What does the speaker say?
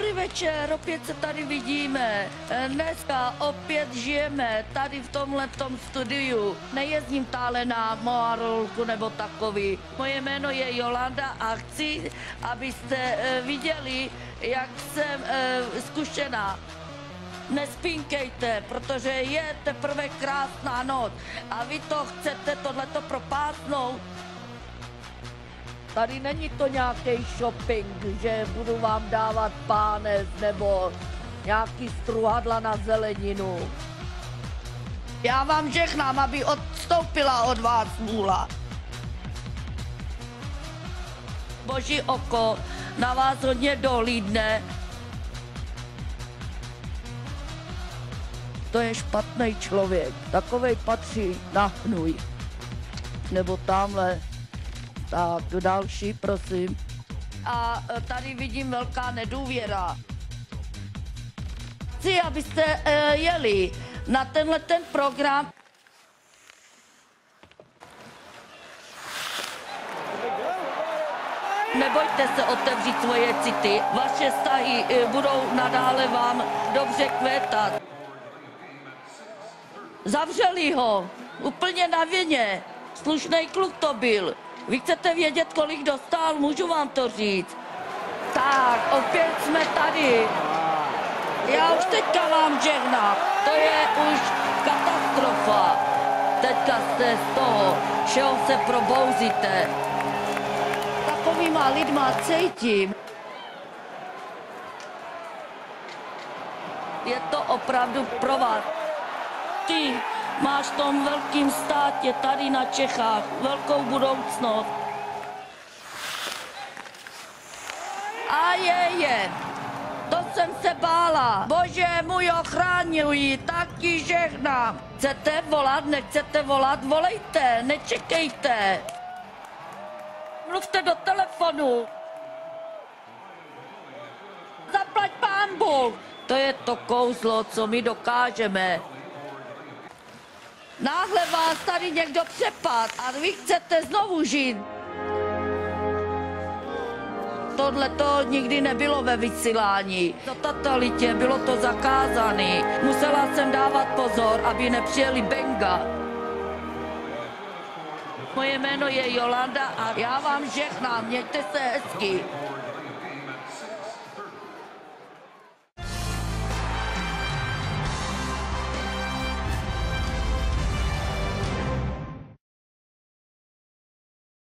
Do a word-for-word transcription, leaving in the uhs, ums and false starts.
Dobrý večer, opět se tady vidíme. Dneska opět žijeme tady v tomhletom studiu. Nejezdím tále na moarolku nebo takový. Moje jméno je Jolanda a chci, abyste viděli, jak jsem zkušená. Nespínkejte, protože je teprve krásná noc a vy to chcete tohleto propásnout. Tady není to nějaký shopping, že budu vám dávat pánec nebo nějaký struhadla na zeleninu. Já vám žehnám, aby odstoupila od vás smůla. Boží oko na vás hodně dohlídne. To je špatný člověk, takovej patří na hnůj. Nebo tamhle. Tak, další, prosím. A tady vidím velká nedůvěra. Chci, abyste uh, jeli na tenhle ten program. Nebojte se otevřít svoje city. Vaše vztahy uh, budou nadále vám dobře kvétat. Zavřeli ho, úplně na vině. Slušnej kluk to byl. Vy chcete vědět, kolik dostal? Můžu vám to říct. Tak, opět jsme tady. Já už teďka vám žehnám. To je už katastrofa. Teďka jste z toho, všeho se probouzíte. Takovýma lidma cítím. Je to opravdu pro vás. Ty máš v tom velkým státě tady na Čechách velkou budoucnost. A je, je. To jsem se bála. Bože můj, ochráňuji, taky žehnám. Chcete volat, nechcete volat, volejte, nečekejte. Mluvte do telefonu. Zaplať pán Bůh. To je to kouzlo, co my dokážeme. Náhle vás tady někdo přepad a vy chcete znovu žít. Tohle to nikdy nebylo ve vysílání. Na totalitě bylo to zakázané. Musela jsem dávat pozor, aby nepřijeli Benga. Moje jméno je Jolanda a já vám žehnám, mějte se hezky.